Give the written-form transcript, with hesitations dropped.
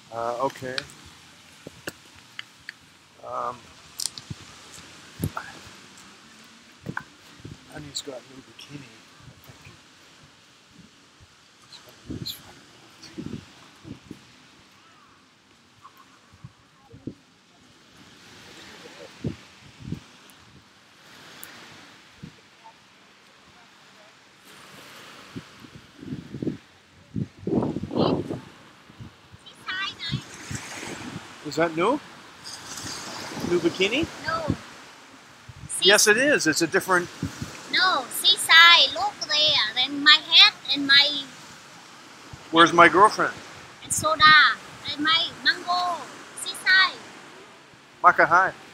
Okay. Um, Honey's got new bikini, I think. It's fun. Is that new? New bikini? No. Yes, it is. It's a different. No, seaside. Look there. Then my hat and my Where's my girlfriend? and soda and my mango. Seaside. Makahai.